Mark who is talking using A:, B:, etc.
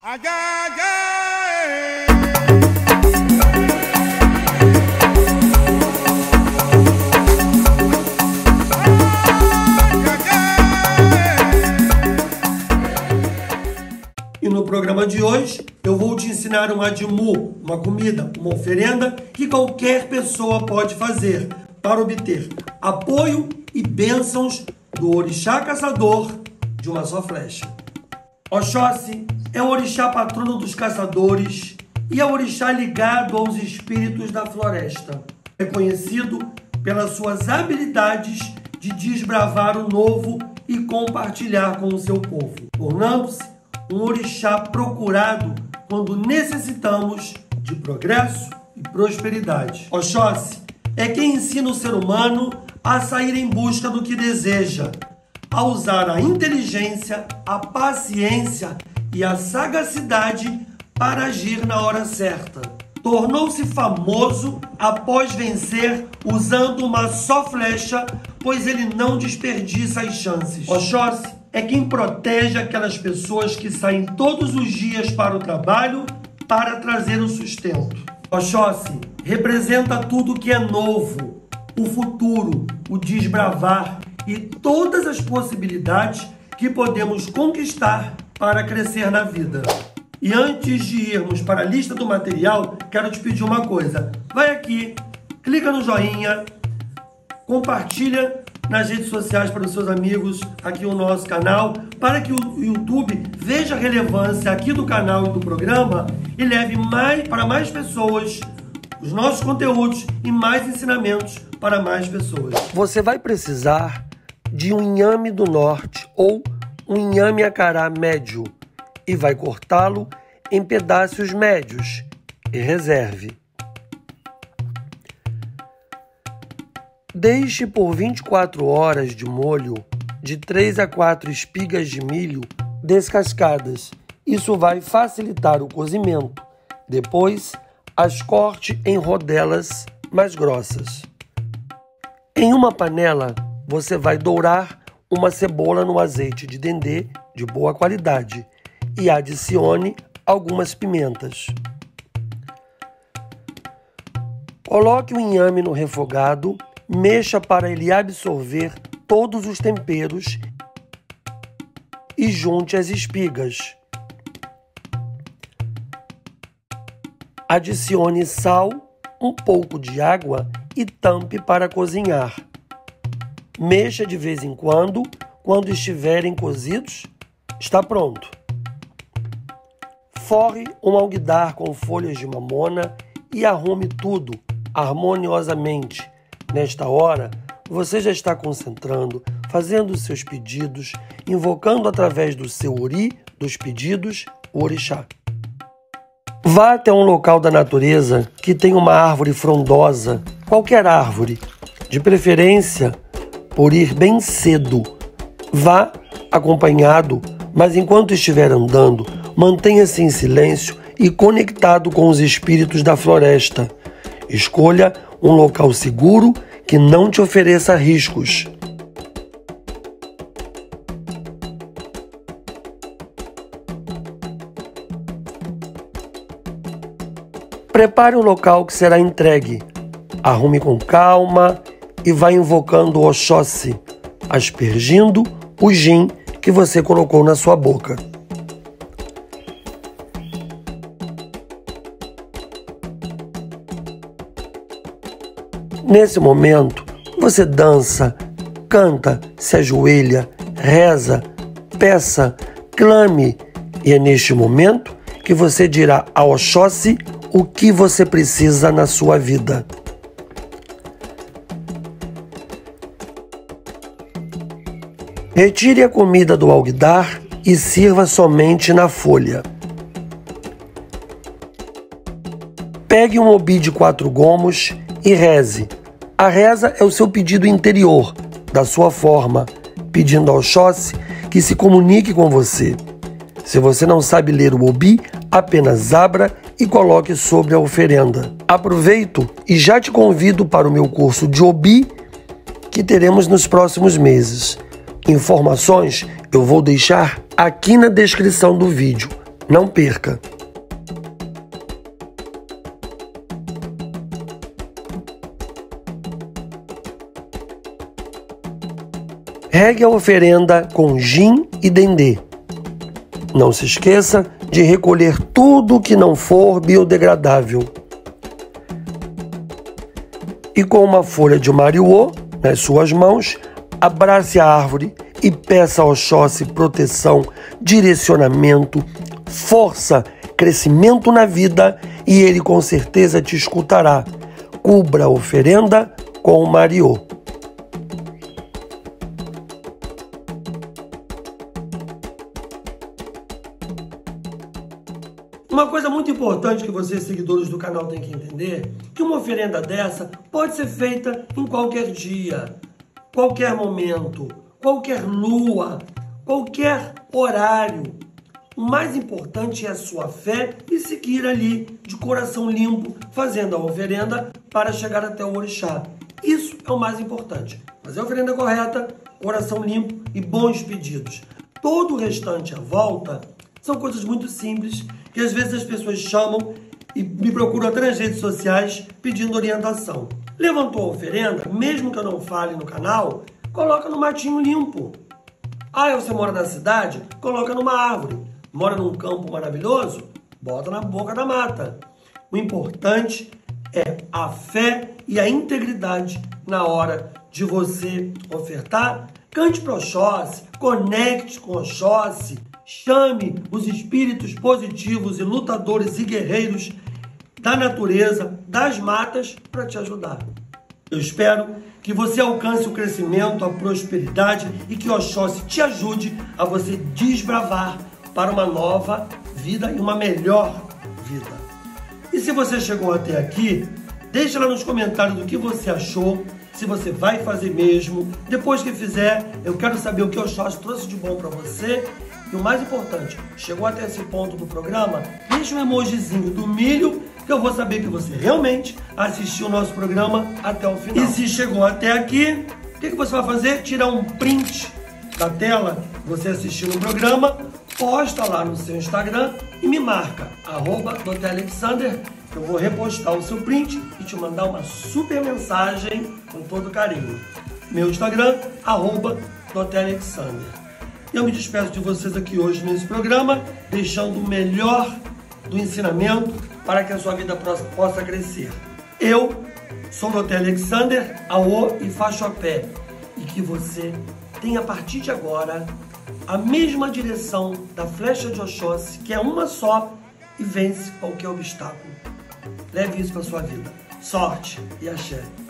A: E no programa de hoje eu vou te ensinar um adimu, uma comida, uma oferenda que qualquer pessoa pode fazer para obter apoio e bênçãos do orixá caçador de uma só flecha. Oxóssi é o orixá patrono dos caçadores e é o orixá ligado aos espíritos da floresta. É conhecido pelas suas habilidades de desbravar o novo e compartilhar com o seu povo, tornando-se um orixá procurado quando necessitamos de progresso e prosperidade. Oxóssi é quem ensina o ser humano a sair em busca do que deseja, a usar a inteligência, a paciência e a sagacidade para agir na hora certa. Tornou-se famoso após vencer usando uma só flecha, pois ele não desperdiça as chances. Oxóssi é quem protege aquelas pessoas que saem todos os dias para o trabalho para trazer o sustento. Oxóssi representa tudo que é novo, o futuro, o desbravar e todas as possibilidades que podemos conquistar para crescer na vida. E antes de irmos para a lista do material, quero te pedir uma coisa. Vai aqui, clica no joinha, compartilha nas redes sociais para os seus amigos aqui o nosso canal, para que o YouTube veja a relevância aqui do canal e do programa e leve para mais pessoas os nossos conteúdos e mais ensinamentos para mais pessoas. Você vai precisar de um inhame do norte ou um inhame acará médio e vai cortá-lo em pedaços médios e reserve. Deixe por 24 horas de molho de 3 a 4 espigas de milho descascadas. Isso vai facilitar o cozimento. Depois, as corte em rodelas mais grossas. Em uma panela, você vai dourar uma cebola no azeite de dendê de boa qualidade e adicione algumas pimentas. Coloque o inhame no refogado, mexa para ele absorver todos os temperos e junte as espigas. Adicione sal, um pouco de água e tampe para cozinhar. Mexa de vez em quando estiverem cozidos, está pronto. Forre um alguidar com folhas de mamona e arrume tudo harmoniosamente. Nesta hora, você já está concentrando, fazendo os seus pedidos, invocando através do seu ori dos pedidos o orixá. Vá até um local da natureza que tem uma árvore frondosa, qualquer árvore, de preferência por ir bem cedo. Vá acompanhado, mas enquanto estiver andando, mantenha-se em silêncio e conectado com os espíritos da floresta. Escolha um local seguro que não te ofereça riscos. Prepare o local que será entregue. Arrume com calma e vá invocando o Oxóssi, aspergindo o gin que você colocou na sua boca. Nesse momento, você dança, canta, se ajoelha, reza, peça, clame, e é neste momento que você dirá a Oxóssi o que você precisa na sua vida. Retire a comida do alguidar e sirva somente na folha. Pegue um obi de 4 gomos e reze. A reza é o seu pedido interior, da sua forma, pedindo ao Oxóssi que se comunique com você. Se você não sabe ler o obi, apenas abra e coloque sobre a oferenda. Aproveito e já te convido para o meu curso de obi que teremos nos próximos meses. Informações eu vou deixar aqui na descrição do vídeo. Não perca! Regue a oferenda com gin e dendê. Não se esqueça de recolher tudo que não for biodegradável. E com uma folha de mariô nas suas mãos, abrace a árvore e peça a Oxóssi proteção, direcionamento, força, crescimento na vida, e ele com certeza te escutará. Cubra a oferenda com o mariô. Uma coisa muito importante que vocês, seguidores do canal, têm que entender, que uma oferenda dessa pode ser feita em qualquer dia, qualquer momento, qualquer lua, qualquer horário. O mais importante é a sua fé e seguir ali de coração limpo, fazendo a oferenda para chegar até o orixá. Isso é o mais importante. Fazer a oferenda correta, coração limpo e bons pedidos. Todo o restante à volta são coisas muito simples que às vezes as pessoas chamam e me procuram até nas redes sociais pedindo orientação. Levantou a oferenda, mesmo que eu não fale no canal, coloca no matinho limpo. Ah, você mora na cidade? Coloca numa árvore. Mora num campo maravilhoso? Bota na boca da mata. O importante é a fé e a integridade na hora de você ofertar. Cante para Oxóssi, conecte com Oxóssi, chame os espíritos positivos e lutadores e guerreiros da natureza, das matas, para te ajudar. Eu espero que você alcance o crescimento, a prosperidade e que Oxóssi te ajude a você desbravar para uma nova vida e uma melhor vida. E se você chegou até aqui, deixa lá nos comentários o que você achou, se você vai fazer mesmo. Depois que fizer, eu quero saber o que Oxóssi trouxe de bom para você. E o mais importante, chegou até esse ponto do programa, deixa um emojizinho do milho, que eu vou saber que você realmente assistiu o nosso programa até o final. E se chegou até aqui, o que você vai fazer? Tirar um print da tela, você assistindo o programa, posta lá no seu Instagram e me marca, @DrAlexander, que eu vou repostar o seu print e te mandar uma super mensagem com todo carinho. Meu Instagram, @DrAlexander. Eu me despeço de vocês aqui hoje nesse programa, deixando o melhor do ensinamento para que a sua vida possa crescer. Eu sou o Dr. Alexander, Aô e Faxopé, e que você tenha a partir de agora a mesma direção da flecha de Oxóssi, que é uma só, e vence qualquer obstáculo. Leve isso para a sua vida. Sorte e axé.